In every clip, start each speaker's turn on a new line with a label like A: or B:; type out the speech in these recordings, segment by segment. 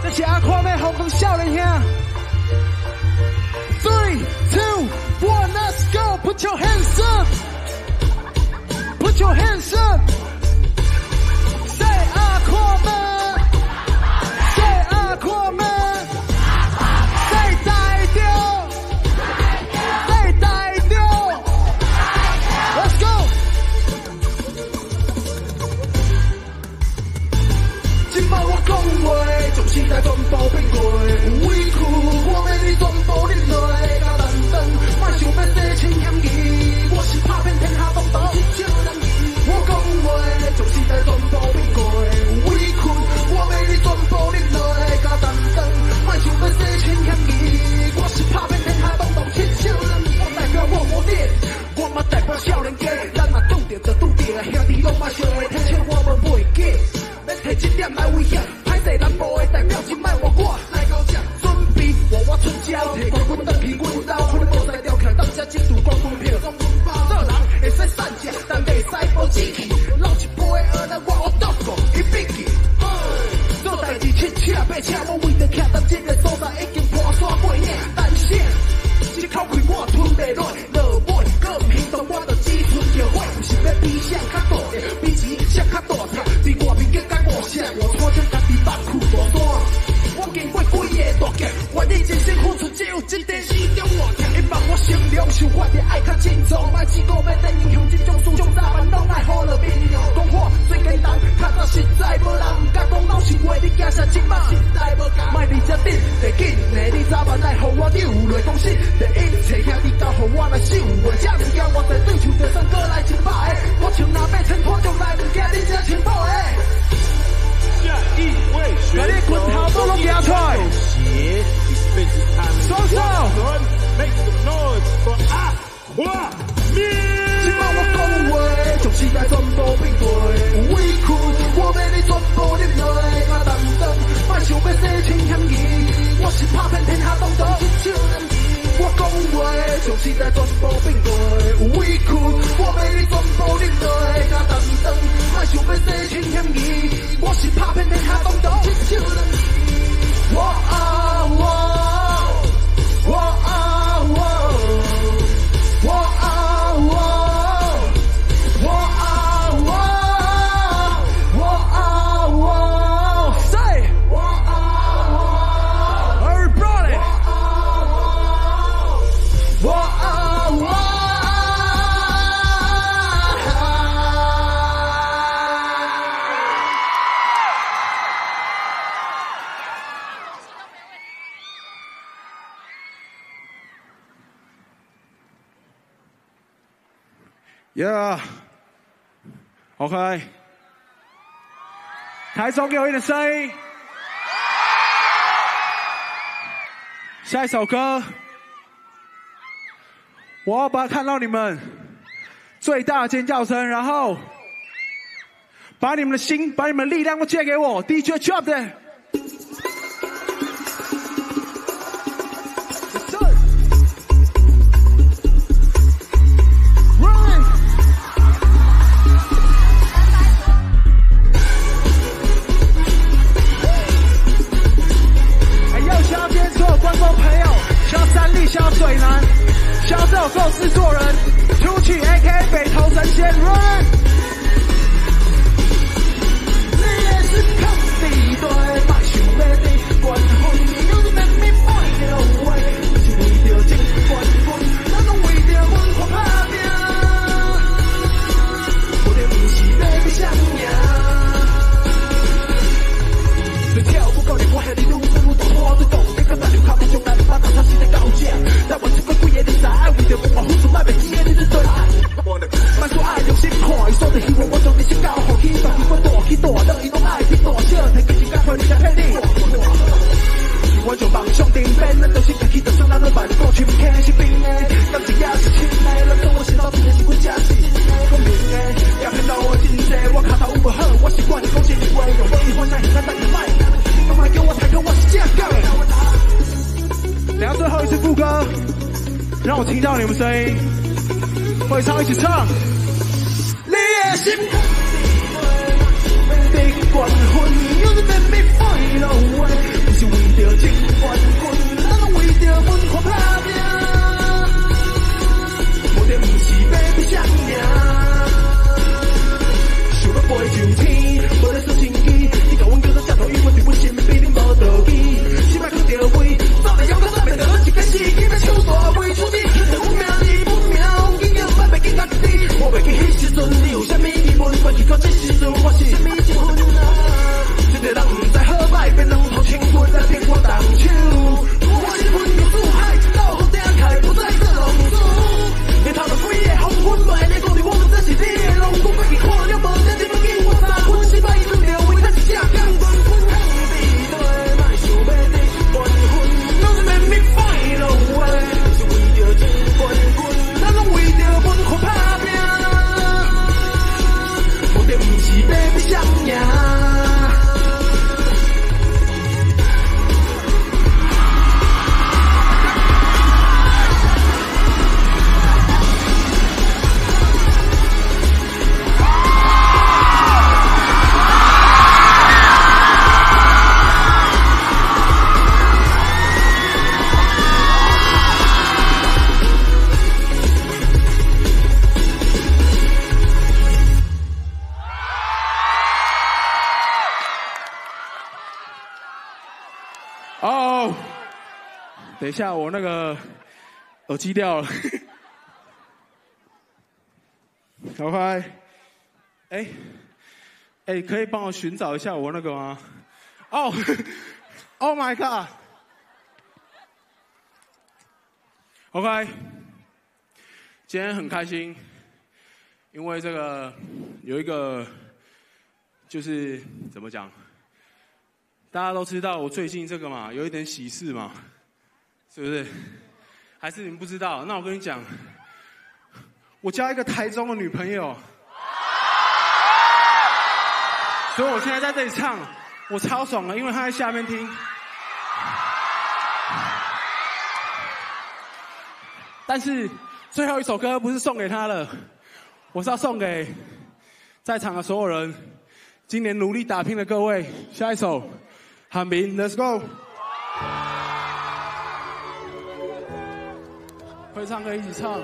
A: 的是阿看妹红光少年兄。3, 2, 1, let's go! Put your hands up! Put your hands up! Say Aquaman! Say Aquaman! Say 大雕 Say 大雕 Let's go! 今晚我讲话，从时代全部变过，有委屈我要你全部忍落，甲难当，莫想要洗清嫌疑，我是拍遍天下风浪，一笑难移。我讲话，从时代全部变过，有委屈我要你全部忍落，甲难当，莫想要洗清嫌疑，我是拍遍天下风浪，一笑难移。我代表我无脸，我嘛代表少年家，咱嘛拄着就拄着，兄弟拢嘛相会，听笑我无袂假。要摕一点来威胁，歹势南部的代表真卖我来到这，准备和我出招，摕冠军转去阮兜，可能无使条徛，当遮一赌冠军票，做人会使散食，但袂使无志气，老一辈学咱我学倒过，伊笔记，做代志七车八车，我为着徛到这个所在已经破山过岭，但是一口气我吞袂落，落尾搁唔行动，我就只剩着火，有想要比谁较大个，比钱谁较大条，比外面更加我啥，我错将家己把苦大山，我经过几个大劫，我的人生付出只有一点4种我听，希望我成良受我的爱较清楚，莫只顾要等英雄这种事，种早晚拢爱好了面，讲话最简单，较早实在无人唔敢讲老实话，你惊啥即马实在无敢，莫离这顶，得紧的你早晚来互我流泪讲实，得一切兄弟交互我来守卫，这物件我在对手着上过来一百个，我像那被尘土将来，唔惊你这清破的。下一位选手，滚头都拢压出来，双手 ，Make some noise for Aquaman。今晚我讲话，从时代全部变过，有委屈我要你全部忍落，甲难当，莫想要洗清嫌疑，我是拍遍天下风浪，一笑难移。我讲话，从时代全部变过，有委屈我要你全部忍落，甲难当，莫想要洗清嫌疑，我是拍遍天下风浪，一笑难移。我啊我，我啊我，我啊我，我啊我，我啊我 ，Say， 我啊我 ，Everybody， 我啊我。Yeah, OK， 台中给我一点声音。下一首歌，我要把看到你们最大的尖叫声，然后把你们的心、把你们的力量都借给我。DJ Drop 的。小水男，小这首歌制作人，出去 AK 北投神仙 Run。你也是坑地对，莫想要得冠军，有你 make me find a way， 不是为着争冠军，咱拢为着阮看打拼，我哋不是要去啥赢。对跳舞教练，我向你努力，我最懂，你敢打流靠你将来把打他心的高价。但我这个贵的你在爱，为着我付出卖袂起的你是对。莫说爱用心看，所有的希望我将你心交予希望，我大起大落，伊拢爱去大小，提起时间陪你才骗你。我就梦想顶边，咱就是家己就算咱拢万个全部开是冰的，感情也是亲的，咱跟我心头真的是阮家是公平的，也骗到我真济，我脚头有无好，我习惯讲实话，用我喜欢那简单的卖，干嘛叫我抬头，我是正港。等下最后一次副歌，让我听到你们声音，会唱一起唱。你的心的冠军，有你 make me find a way， 不是
B: 哦，等一下，我那个耳机掉了。OK， 可以帮我寻找一下我那个吗？哦 ，Oh my God！OK， 今天很开心，因为这个有一个就是怎么讲？大家都知道我最近这个嘛，有一点喜事嘛，是不是？还是你们不知道？那我跟你讲，我交一个台中的女朋友，所以我现在在这里唱，我超爽的，因为她在下面听。但是最后一首歌不是送给她了，我是要送给在场的所有人，今年努力打拼的各位。下一首。汉民 ，Let's go！ 会唱可以一起唱。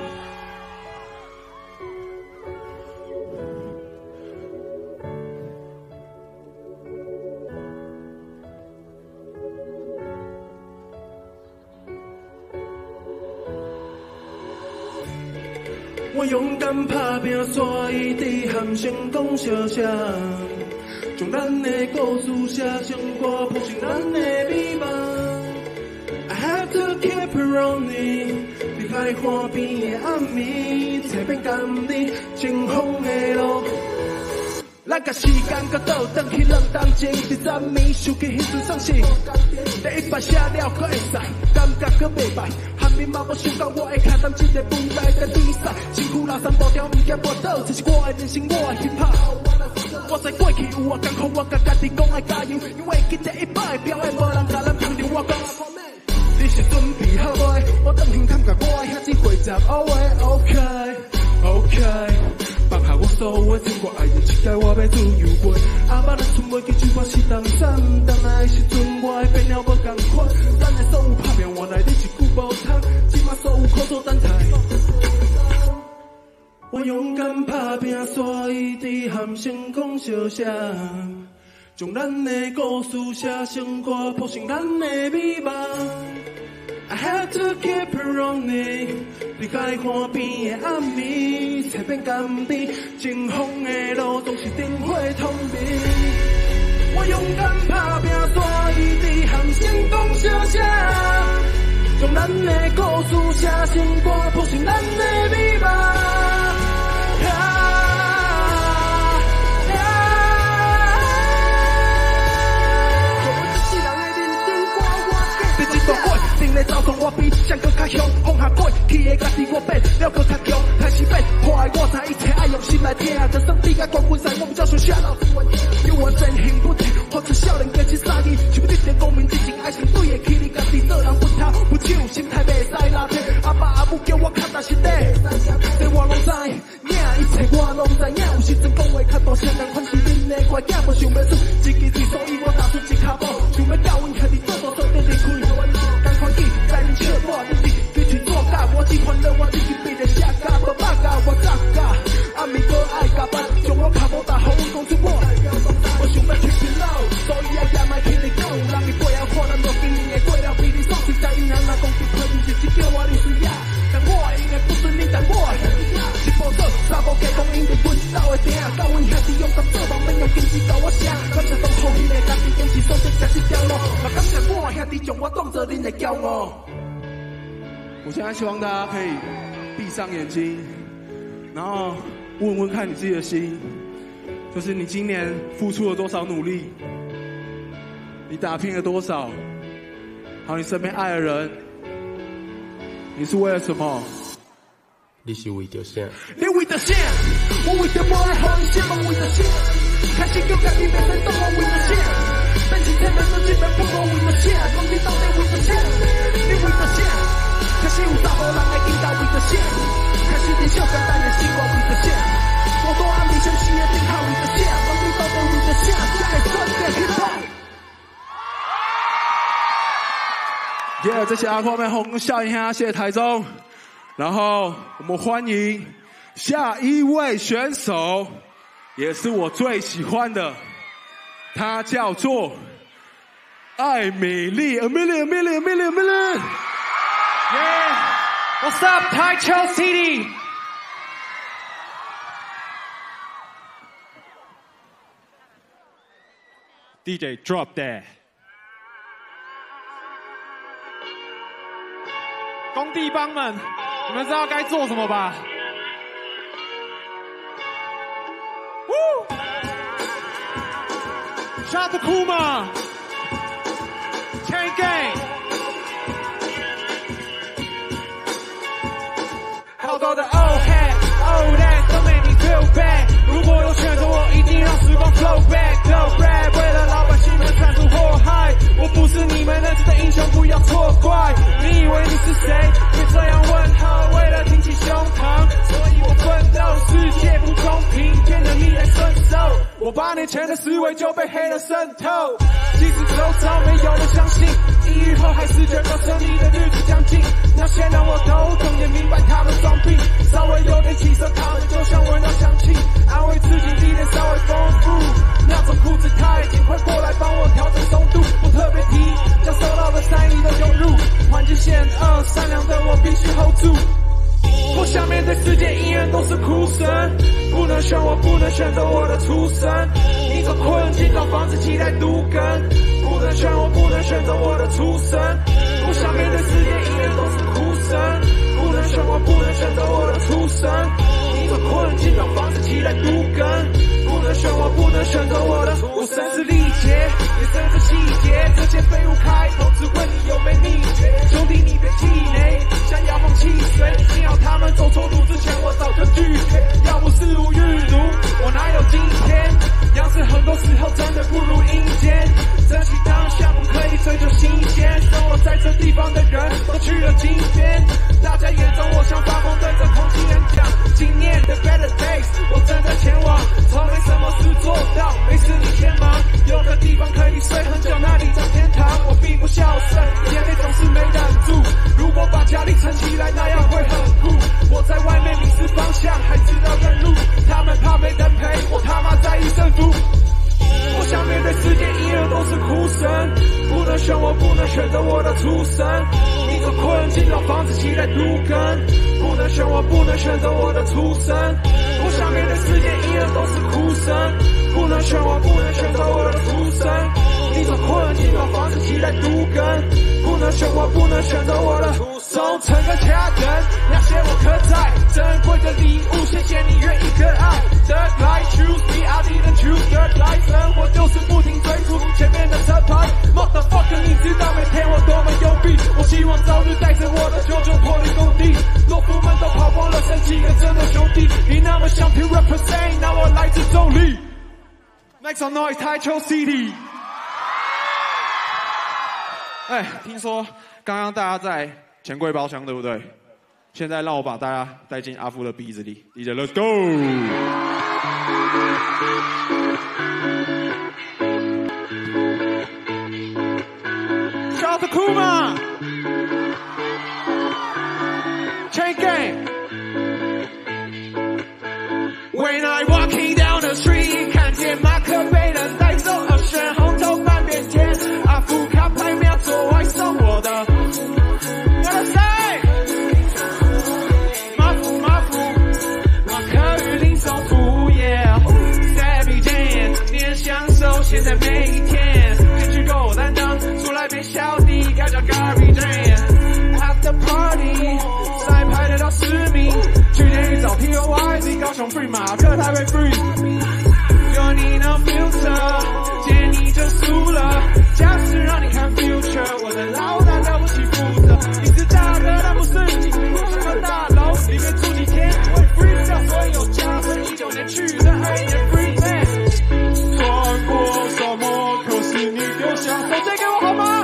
A: 我勇敢打拼，所以伫喊成功小声。将咱的故事写成歌，谱成咱的美梦。I have to keep it running， 离开花边的暗暝，找遍甘甜前方的路。咱甲时间搁倒转去2冬前，13年想起迄阵丧事，第一摆写了搁会使，感觉搁袂歹。汉民嘛，我想到我会卡当这个舞台在比赛，身躯拉三步条物件跋倒，这是我的人生，我的 hip hop。我知过去有我艰苦，我甲家己讲爱加油，因为记得一摆表演，无人甲咱碰着我讲。你是准备好未？我等现感觉我的遐子会集后的 OK， 放下我所有的情，我爱你一届我要自由飞。阿爸若剩袂记住我是当山，当爱时阵我会变了无共款。咱的所有拍拼换来你一句无通，即马所有苦楚等待。我勇敢打拼，所以伫喊成功小声，将咱的故事写成歌，谱成咱的美梦。I have to keep it running， 离开花边的暗暝，找遍甘甜前方的路，总是灯火通明。我勇敢打拼，所以伫喊成功小声，将咱的故事写成歌，谱成咱的美梦。定来走向我比谁搁较凶，放下过去的家己我变了搁较强，开始变破的我知一切爱用心来听，就算比甲冠军赛我不照想写老天有我真行不停，发出少年家一三字，想要你的公民之情，爱心对得起你家己做人不头不手，心态袂使拉扯，阿爸阿母叫我较踏实地，这我拢知，影一切我拢知影，有时阵讲话较大声，人款是恁的乖囝，无想要出一支字，所以我打出一脚步，想要教阮兄弟做大做得离开。在你笑我，你比对嘴作假，我只烦恼我自己变得下架，无百架我作假，暗暝搁爱加班，将我脚步踏好讲出我，我想要 keep it low， 所以也卖听你讲，人伊背后看咱无经验的过了，比你爽，实在因人若讲一喷，日子叫我你水呀，但我应该不准你但我一步走，三步加讲因着阮斗的定，教阮兄弟用心做梦，免用经济教我写，感谢当初迄个家己坚持守着这条路，嘛感谢我兄弟将我当作恁的骄傲。
B: 我现在希望大家可以闭上眼睛，然后问问看你自己的心，就是你今年付出了多少努力，你打拼了多少，还有你身边爱的人，你是为了什么？
C: 你是为着啥？
A: 你为着啥？我为着我的好意，希望为着啥？开始叫家己袂使当我为着啥？但是天天都这边不我为着啥？讲你到底为着啥？你为着啥？开始有查甫人来见到为着啥？开始你小简单的生活为着啥？我大暗暝相思的顶头为着啥？讲你到底为着啥？才会选择去跑。
B: 这些阿婆们红笑一下，谢谢台中。然后我们欢迎下一位选手，也是我最喜欢的，他叫做艾美丽 ，Amelia。
D: Yeah, what's up, Taichung City? DJ drop that. 工地帮们，你们知道该做什么吧？Shout to Kuma, Chain Gang. 好多的 old head, old that don't make me feel bad. 如果有选择，我一定让时光 flow back, flow back. 为了老百姓们铲除祸害，我不是你们认知的英雄，不要错怪。你以为你是谁？别这样问候，为了挺起胸膛，所以我奋斗。世界不公平，见了逆来顺受。我8年前的思维就被黑人渗透，即使周遭没有人相信，抑郁后还是觉得胜利的日子将近。那些让我头痛，也明白他们装逼，稍微有点起色，他们就像闻到香气，安慰自己历练稍微丰富。那种裤子太紧，快过来帮我调整松度。我特别提，将收到的善意都涌入，环境险恶，善良的我必须 hold 住。不想面对世界，依然都是哭声。不能选我，不能选择我的出身。你走困境，找房子，期待独根。不能选我，不能选择我的出身。不想面对世界，依然都是哭声。不能选我，不能选择我的出身。你走困境，找房子，期待独根。不能选我，不能选择我的出身。我身是力竭，也深知细节。这些废物开头只问你有没秘诀。兄弟，你别气馁，想要放汽水。幸好他们走错路之前，我早就拒绝。要不是无预如，我哪有今天？样子很多时候真的不如阴间。珍惜当下，不可以追求新鲜。生活在这地方的人都去了金边，大家眼中我像发疯，对着空气演讲。今年的 better days， 我正在前往，从没什么事做到，没事你先忙。有个地方可以睡很久，那里叫天堂。我并不孝顺，眼泪总是没忍住。如果把家里撑起来，那样会很酷。我在外面迷失方向，还知道认路。他们怕没人陪，我他妈在意胜负。我想面对世界，依然都是哭声。不能选我，不能选择我的出身。你走困境，找房子，期待独根。不能选我，不能选择我的出身。我想面对世界，依然都是哭声。不能选我，不能选择我的出身。你走困境，找房子，期待独根。不能选我，不能选择我的出身。忠诚跟家人，那些我刻在珍贵的礼物，谢谢你愿意可爱。Third life choose me, I didn't choose third life， 生活就是不停追逐前面的车牌。Motherfucker， 你知道每天我多么幽闭，我希望早日带着我的舅舅脱离工地。懦夫们都跑光了，剩几个真的兄弟。你那么想听 represent， 那我来自中立。Make some noise， Taichung City。听说刚刚大家在钱柜包厢，对不对？现在让我把大家带进阿夫的鼻子里。DJ Let's go！ Shout to Kuma， Chain Gang。When I walking down the street， 看见马克被人带走，而选红头半边天，阿夫卡牌秒做外送我的。我的谁？马夫，马克与林松服，Savvy Jam， 年享受现在每一天，根据够担当，出来变小弟，该叫 Gary Jam。After party， 赛排得到10名，去年遇找 POYZ， 高雄 Free 马克台北 Free。有你no filter， 见你就输了。假使让你看 future， 我的老大了不起负责。你是大的，但不是你这个大楼里面住几天，会 free 掉所有加分。19年去的2年 free man， 穿过沙漠，可是你丢下手借给我好吗？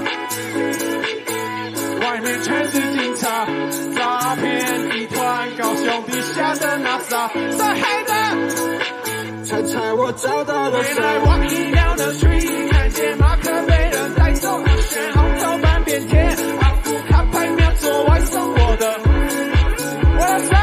D: 外面全是警察，诈骗集团，高雄地下的那啥，在黑的。猜我找到了谁？来往一样的 street， 看见马克被人带走，选红头半边天，阿夫卡牌秒做外送我的。我的谁？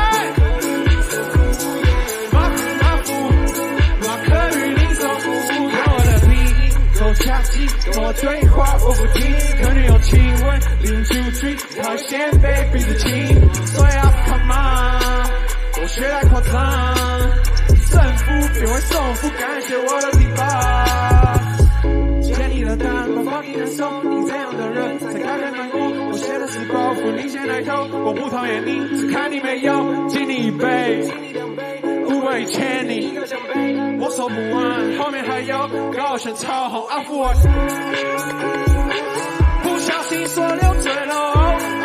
D: 马克与林松服，我的鼻音够恰气，跟我对话我不听，肯定有亲吻，1、2、3，他先被鼻子亲，所以 come on， 我学来夸张，胜负变为胜负，感谢我的提拔。接你的单，我放你难受，你这样的人才该人难过。我写的是包袱，你先来偷，我不讨厌你，只看你没有，敬你一杯。无谓欠你，我说不完，后面还有高悬超红阿富汗，不小心说流醉了，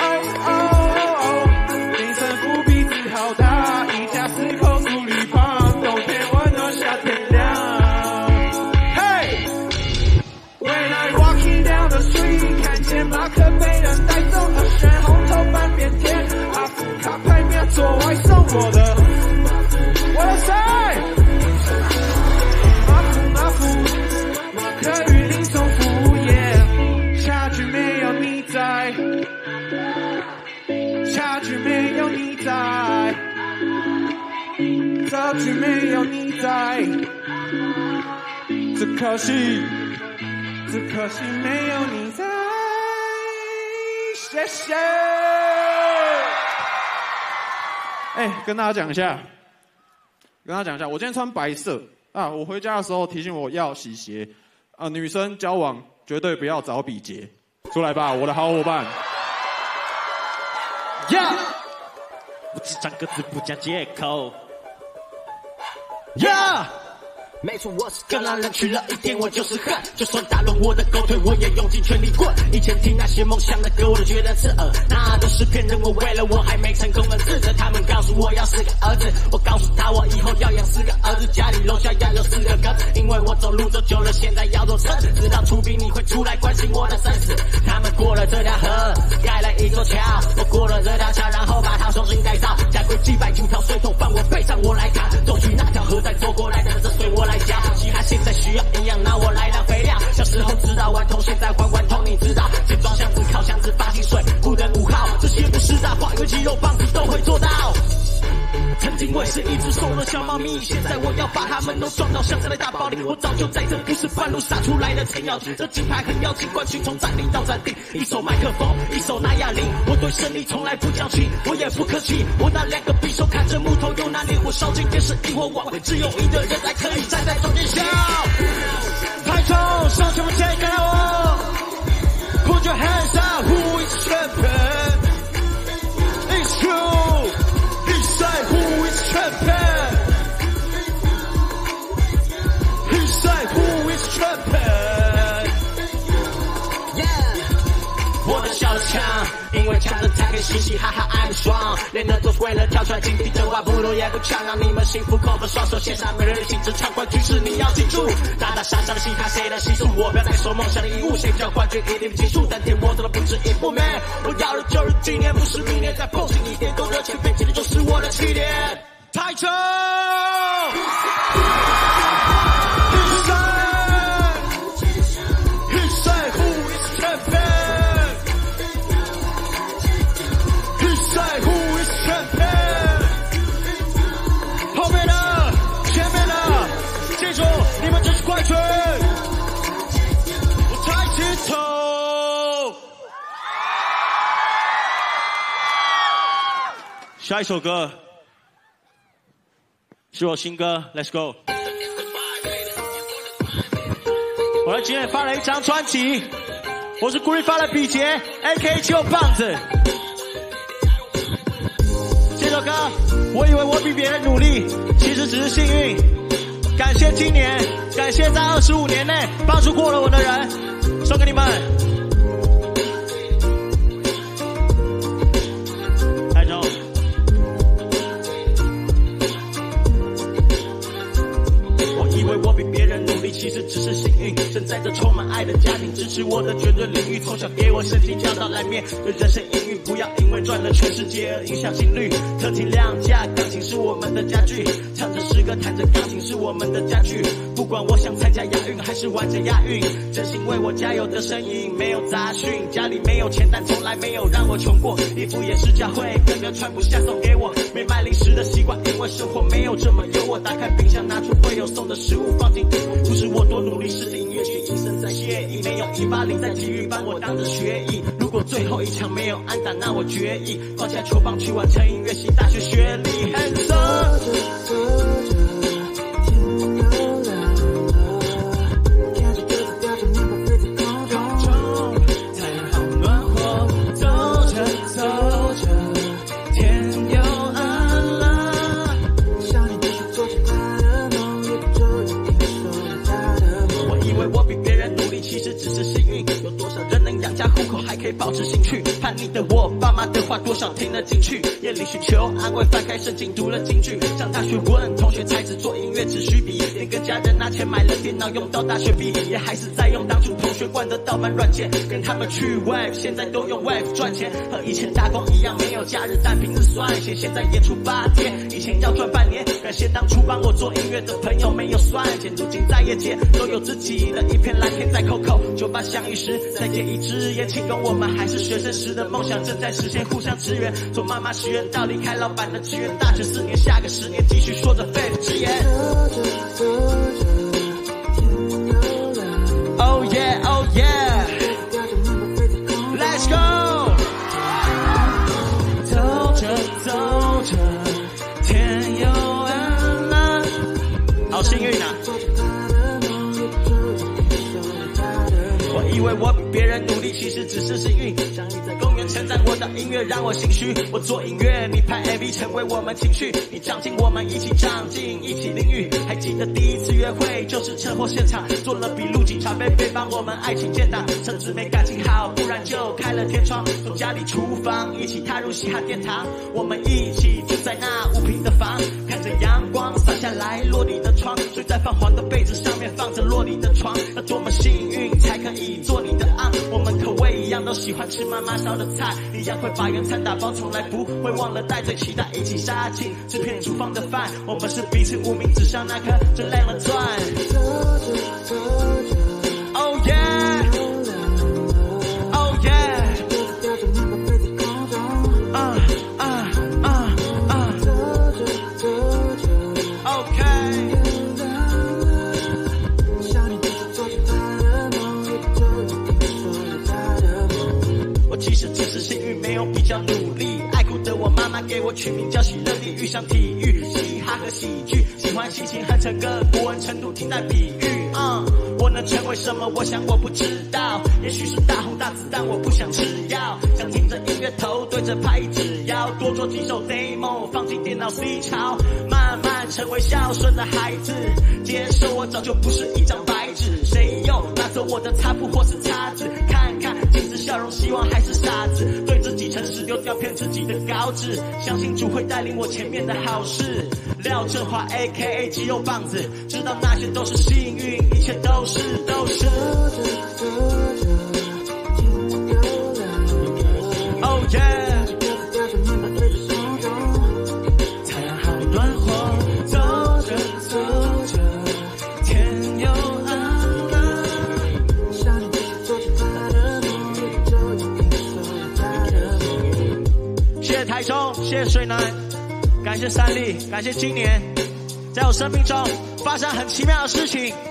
D: 凌晨伏笔字好大，一家4口住里旁，冬天温暖夏天凉。When I walking down the street， 看见马克被人带走了，选红头半边天，阿富卡牌面做外送我的。我的谁？马克与林松服务，差距没有你在，差距没有你在，差距没有你在，只可惜没有你在，谢谢。跟大家讲一下，我今天穿白色啊，我回家的时候提醒我要洗鞋啊，女生交往绝对不要找比劫，出来吧，我的好伙伴。
E: 呀，我只3个字不加借口。呀。没错，我是更让人去了一点，我就是恨。就算打乱我的狗腿，我也用尽全力滚。以前听那些梦想的歌，我都觉得刺耳，那都是骗人。我为了我还没成功而自责，他们告诉我要4个儿子，我告诉他我以后要养4个儿子，家里楼下要有4个鸽子。因为我走路走久了，现在要坐车子，知道出殡你会出来关心我的生死。他们过了这条河，盖了一座桥，我过了这条桥，然后把它重新改造，加规几百斤条水桶放我背上，我来扛，走去那条河再走过来，等着随我来教。其他现在需要营养，那我来当肥料。小时候知道顽童，现在还顽童，你知道？钱装箱子靠箱子发薪水，不等5号，这些不是大话，因为肌肉棒子都会做到。曾经我也是一只瘦的小猫咪，现在我要把它们都装到箱子的大包里。我早就在这，不是半路杀出来的程咬金，这金牌很要紧，冠军从暂停到暂停，一手麦克风，一手拿哑铃。我对胜利从来不矫情，我也不客气。我拿2个匕首看着木头，又拿烈火烧尽电视，萤火晚会，只有赢的人才可以站在中间笑。抬头，上全部谁看到我 ？Put your hands up, who is champion? It's you. He said, who is champion? He said, who is champion? Yeah. 我的笑得强，因为强人才可以嘻嘻哈哈I'm strong，练得多为了跳出来井底的话，不如也不强，让你们幸福扣分，双手献上，每人心智唱冠军是你要记住，打打杀杀的嘻哈谁的习俗，我不要再收梦想的遗物，谁叫冠军一定结束，但天我走了不止一步 man， 我要的就是今年，不是明年，再蹦醒一点，够热情飞起的就是我的起点，抬头。快去！我抬起头。下一首歌是我新歌 ，Let's Go。我在今天发了一张专辑，我是故意发了比劫 ，AK 就棒子。这首歌，我以为我比别人努力，其实只是幸运。感谢今年，感谢在25年内帮助过了我的人，送给你们。台中，我以为我比别人努力，其实只是幸运。生在这充满爱的家庭，支持我的绝对领域，从小给我身体教导来面对人生阴郁，不要因为赚了全世界而影响心率。特听亮价，钢琴是我们的家具，唱着诗歌，弹着钢琴是我们的家具。不管我想参加亚运还是完成亚运，真心为我加油的声音，没有杂讯。家里没有钱，但从来没有让我穷过。衣服也是教会哥哥穿不下送给我，没买零食的习惯，因为生活没有这么优渥。打开冰箱拿出会有送的食物放进，不是我多努力，是音乐剧医生在谢意，没有180在体育班我当着学艺。如果最后一场没有安打，那我决意放下球棒去完成音乐系大学学历。Hands up！ 还可以保持兴趣，叛逆的我，爸妈的话多少听得进去。夜里寻求安慰，翻开圣经读了京剧。上大学问同学才子做音乐只需笔，连跟家人拿钱买了电脑用到大学毕业，也还是在用当初同学灌的盗版软件，跟他们去 Wave， 现在都用 Wave 赚钱，和以前打工一样没有假日，但平日算钱。现在演出8天，以前要赚半年。感谢当初帮我做音乐的朋友没有算钱，如今在业界都有自己的一片蓝天在 Coco 酒吧相遇时，再借一支烟庆功。我们还是学生时的梦想正在实现，互相支援。从妈妈许愿到离开老板的职员，大学4年，下个10年继续说着 faith 之言。Oh yeah, oh yeah, let's go。走着走着，天又暗了，好幸运啊！我以为我比别人努力，其实只是幸运。相遇在公园称赞我的音乐让我心虚。我做音乐，你拍 MV 成为我们情绪。你长进，我们一起长进，一起淋雨。还记得第一次约会就是车祸现场，做了笔录，警察贝贝帮我们爱情建档。车子没感情好，不然就开了天窗，从家里厨房一起踏入嘻哈殿堂。我们一起住在那5平的房，看着阳光洒下来落地的窗，睡在泛黄的被子上面放着落地的床。那多么幸运才可以做你的昂，我们口味一样，都喜欢吃妈妈烧的菜，一样会把原餐打包，从来不会忘了带，最期待一起杀青吃片厨房的饭。我们是彼此无名指上那颗最亮的钻。Oh yeah, oh yeah。其实只是幸运，没有比较努力。爱哭的我妈妈给我取名叫喜乐地，遇上体育、嘻哈和喜剧，喜欢心情和成歌，国文程度听待比喻。我能成为什么？我想我不知道，也许是大红大紫，但我不想吃药。想听着音乐头对着拍子摇，多做几首 demo 放进电脑 C 槽，慢慢成为孝顺的孩子。接受我早就不是一张白纸，谁又拿走我的擦布或是叉子？看看镜子笑容，希望还是傻子，对自己诚实，丢掉骗自己的高志，相信主会带领我前面的好事。廖振华 AKA 肌肉棒子，知道那些都是幸运，一切都是。Oh yeah， 太阳好暖和，走着走着，天又暗了。谢谢台中，谢谢水南，感谢三立，感谢今年在我生命中发生很奇妙的事情。